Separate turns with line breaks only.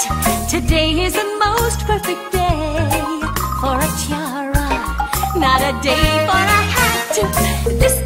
Today is the most perfect day for a tiara, not a day for a hat. This